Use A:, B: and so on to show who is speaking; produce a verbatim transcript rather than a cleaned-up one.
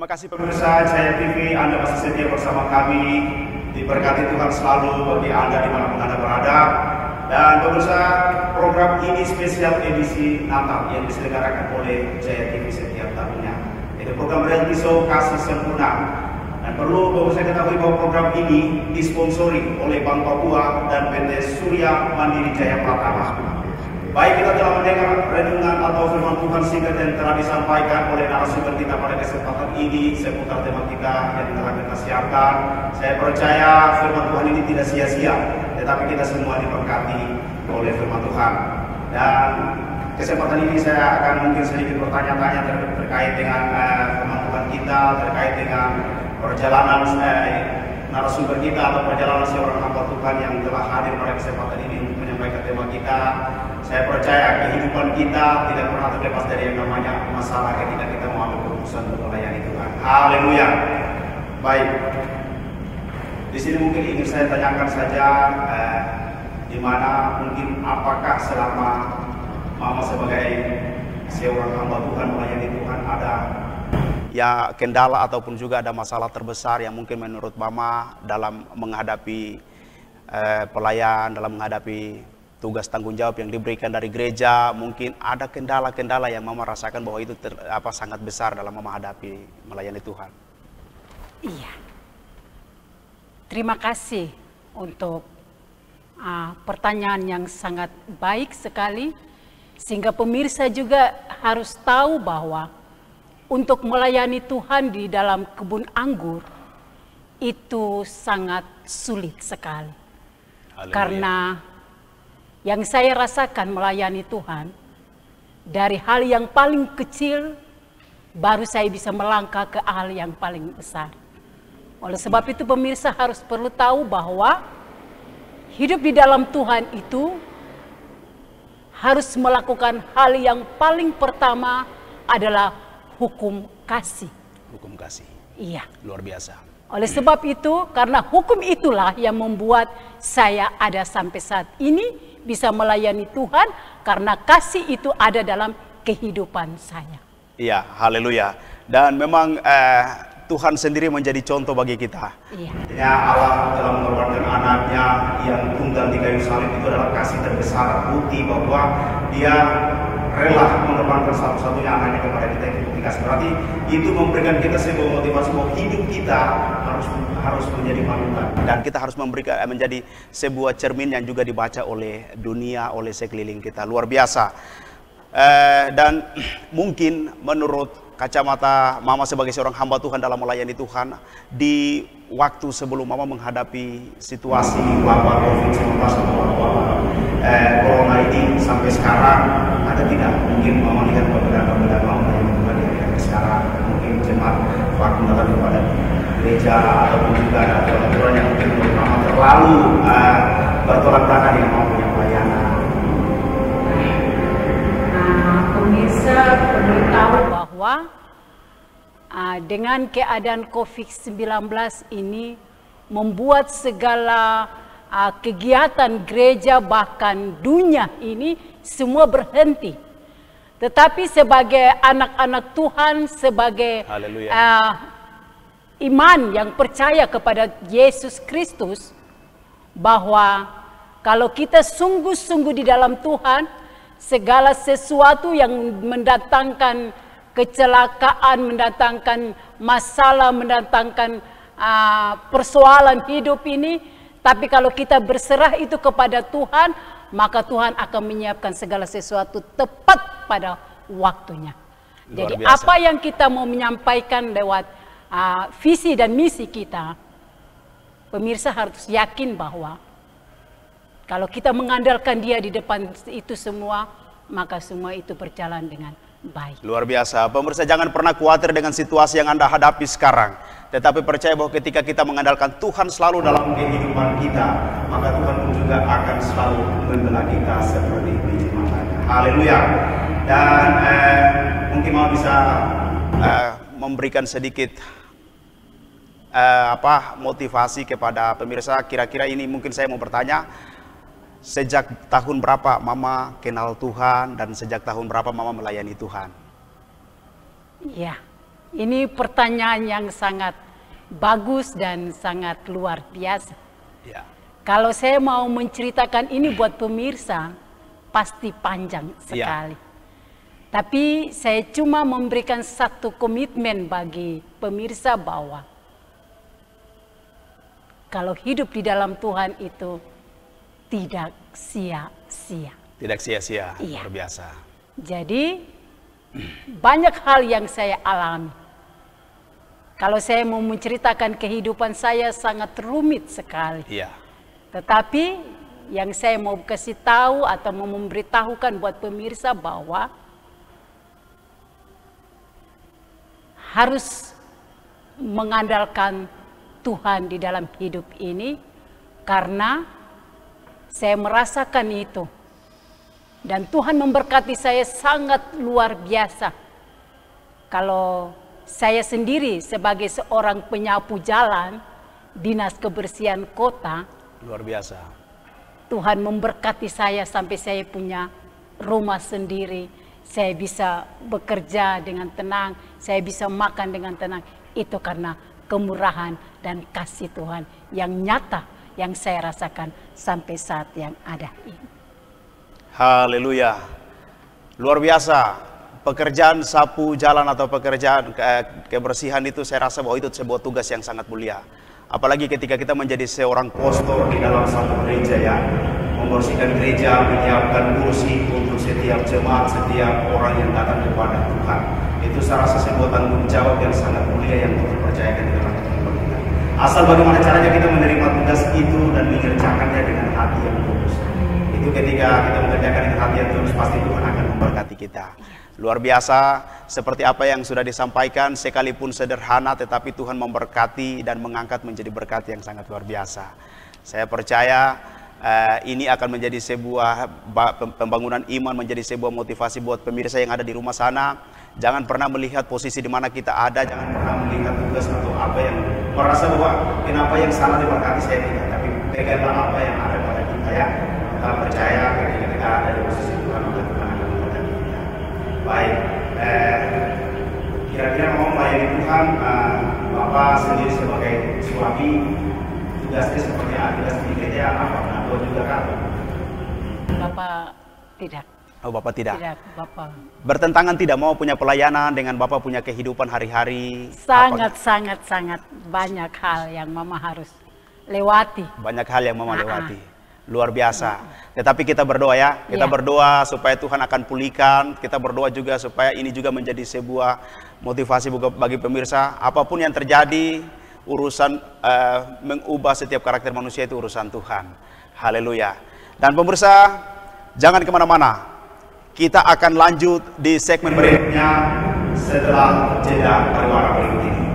A: Terima kasih pemirsa Jaya T V, Anda masih setia bersama kami. Diberkati Tuhan selalu bagi Anda dimanapun Anda berada. Dan pemirsa, program ini spesial edisi Natal yang diselenggarakan oleh Jaya T V setiap tahunnya. Itu program reality show Kasih Sempurna. Dan perlu pemirsa ketahui bahwa program ini disponsori oleh Bank Papua dan P T Surya Mandiri Jaya Pratama. Baik, kita telah mendengar renungan atau firman Tuhan singkat yang telah disampaikan oleh narasumber kita pada kesempatan ini seputar tema kita yang telah kita siapkan. Saya percaya firman Tuhan ini tidak sia-sia, tetapi kita semua diberkati oleh firman Tuhan. Dan kesempatan ini saya akan mungkin sedikit bertanya-tanya ter terkait dengan uh, firman Tuhan kita, terkait dengan perjalanan uh, narasumber kita atau perjalanan seorang hamba Tuhan yang telah hadir pada kesempatan ini untuk menyampaikan tema kita. Saya percaya kehidupan kita tidak pernah terlepas dari yang namanya masalah ketika kita mengambil keputusan untuk melayani Tuhan. Haleluya. Baik. Di sini mungkin ingin saya tanyakan saja, eh, di mana mungkin apakah selama Mama sebagai seorang hamba Tuhan melayani Tuhan ada ya kendala ataupun juga ada masalah terbesar yang mungkin menurut Mama dalam menghadapi eh, pelayan, dalam menghadapi tugas tanggung jawab yang diberikan dari gereja, mungkin ada kendala-kendala yang Mama rasakan bahwa itu ter, apa sangat besar dalam menghadapi melayani Tuhan.
B: Iya. Terima kasih untuk uh, pertanyaan yang sangat baik sekali, sehingga pemirsa juga harus tahu bahwa untuk melayani Tuhan di dalam kebun anggur itu sangat sulit sekali. Haleluya. Karena yang saya rasakan melayani Tuhan, dari hal yang paling kecil, baru saya bisa melangkah ke hal yang paling besar. Oleh sebab itu pemirsa harus perlu tahu bahwa hidup di dalam Tuhan itu harus melakukan hal yang paling pertama adalah hukum kasih.
A: Hukum kasih.
B: Iya.
A: Luar biasa.
B: Oleh sebab itu, karena hukum itulah yang membuat saya ada sampai saat ini, bisa melayani Tuhan, karena kasih itu ada dalam kehidupan saya.
A: Iya, haleluya. Dan memang eh, Tuhan sendiri menjadi contoh bagi kita.
B: Iya.
A: Ya, Allah telah mengorbankan anaknya yang tunggal di kayu salib, itu adalah kasih terbesar, bukti bahwa dia rela mengorbankan satu-satunya anaknya kepada kita, itu bukti kasih. Berarti itu memberikan kita sebuah motivasi bahwa hidup kita harus harus menjadi panutan, dan kita harus memberikan menjadi sebuah cermin yang juga dibaca oleh dunia, oleh sekeliling kita. Luar biasa. Eh, dan mungkin menurut kacamata Mama sebagai seorang hamba Tuhan dalam melayani Tuhan, di waktu sebelum Mama menghadapi situasi wabah covid sembilan belas atau wabah eh, corona ini sampai sekarang, ada tidak mungkin Mama lihat beberapa-beberapa melayani Tuhan yang sekarang mungkin jemaat waktu datang kepada gereja ataupun juga ada aturan-aturan yang mungkin menurut Mama terlalu uh, bertolak belakang dengan Mama punya pelayanan.
B: Nah, pemirsa perlu tahu bahwa uh, dengan keadaan covid sembilan belas ini membuat segala uh, kegiatan gereja bahkan dunia ini semua berhenti. Tetapi sebagai anak-anak Tuhan, sebagai uh, iman yang percaya kepada Yesus Kristus, bahwa kalau kita sungguh-sungguh di dalam Tuhan, segala sesuatu yang mendatangkan kecelakaan, mendatangkan masalah, mendatangkan uh, persoalan hidup ini, tapi kalau kita berserah itu kepada Tuhan, maka Tuhan akan menyiapkan segala sesuatu tepat pada waktunya.
A: Luar
B: Jadi
A: biasa.
B: apa yang kita mau menyampaikan lewat uh, visi dan misi kita, pemirsa harus yakin bahwa kalau kita mengandalkan Dia di depan itu semua, maka semua itu berjalan dengan baik.
A: Luar biasa. Pemirsa, jangan pernah khawatir dengan situasi yang Anda hadapi sekarang, tetapi percaya bahwa ketika kita mengandalkan Tuhan selalu dalam kehidupan kita, maka Tuhan pun juga akan selalu membela kita seperti biji matanya. Haleluya. Dan eh, mungkin mau bisa eh, memberikan sedikit eh, apa motivasi kepada pemirsa. Kira-kira ini mungkin saya mau bertanya, sejak tahun berapa Mama kenal Tuhan dan sejak tahun berapa Mama melayani Tuhan?
B: Iya, Ini pertanyaan yang sangat bagus dan sangat luar biasa.
A: Ya.
B: Kalau saya mau menceritakan ini buat pemirsa, pasti panjang sekali. Ya. Tapi saya cuma memberikan satu komitmen bagi pemirsa bahwa kalau hidup di dalam Tuhan itu tidak sia-sia.
A: Tidak sia-sia,
B: iya.
A: Luar biasa.
B: Jadi banyak hal yang saya alami. Kalau saya mau menceritakan kehidupan saya sangat rumit sekali.
A: Iya.
B: Tetapi yang saya mau kasih tahu atau mau memberitahukan buat pemirsa bahwa harus mengandalkan Tuhan di dalam hidup ini karena saya merasakan itu. Dan Tuhan memberkati saya sangat luar biasa. Kalau saya sendiri sebagai seorang penyapu jalan, dinas kebersihan kota.
A: Luar biasa.
B: Tuhan memberkati saya sampai saya punya rumah sendiri. Saya bisa bekerja dengan tenang, saya bisa makan dengan tenang. Itu karena kemurahan dan kasih Tuhan yang nyata yang saya rasakan sampai saat yang ada ini.
A: Haleluya. Luar biasa. Pekerjaan sapu jalan atau pekerjaan ke kebersihan itu saya rasa bahwa itu sebuah tugas yang sangat mulia. Apalagi ketika kita menjadi seorang pastor di dalam satu gereja ya. Membersihkan gereja, menyiapkan kursi untuk setiap jemaat, setiap orang yang datang kepada Tuhan. Itu saya rasa sebuah tanggung jawab yang sangat mulia yang Tuhan percayakan di dalam kehidupan kita. Asal bagaimana caranya kita menerima tugas itu dan mengerjakannya dengan hati yang tulus. Itu ketika kita mengerjakan dengan hati yang tulus, pasti Tuhan akan memberkati kita. Luar biasa, seperti apa yang sudah disampaikan, sekalipun sederhana tetapi Tuhan memberkati dan mengangkat menjadi berkat yang sangat luar biasa. Saya percaya uh, ini akan menjadi sebuah pembangunan iman, menjadi sebuah motivasi buat pemirsa yang ada di rumah sana. Jangan pernah melihat posisi di mana kita ada, jangan pernah melihat tugas atau apa yang merasa bahwa kenapa yang salah diberkati saya tidak, tapi peganglah apa yang ada pada kita ya. Kita percaya ketika kita ada di posisi Tuhan, Tuhan akan memberkati kita. Baik, kira-kira eh, mau melayani Tuhan, eh, Bapak sendiri sebagai suami, tugasnya seperti apa? Tugas di gereja apa? Atau juga kan?
B: Bapak tidak.
A: Oh, Bapak tidak?
B: Tidak, Bapak.
A: Bertentangan tidak mau punya pelayanan dengan Bapak punya kehidupan hari-hari?
B: Sangat, Apakah? sangat, sangat banyak hal yang Mama harus lewati.
A: Banyak hal yang Mama
B: Nah,
A: lewati. Luar biasa. Tetapi kita berdoa ya, kita
B: ya.
A: berdoa supaya Tuhan akan pulihkan. Kita berdoa juga supaya ini juga menjadi sebuah motivasi bagi pemirsa. Apapun yang terjadi, urusan uh, mengubah setiap karakter manusia itu urusan Tuhan. Haleluya. Dan pemirsa, jangan kemana-mana. Kita akan lanjut di segmen berikutnya setelah jeda pariwara berikut ini.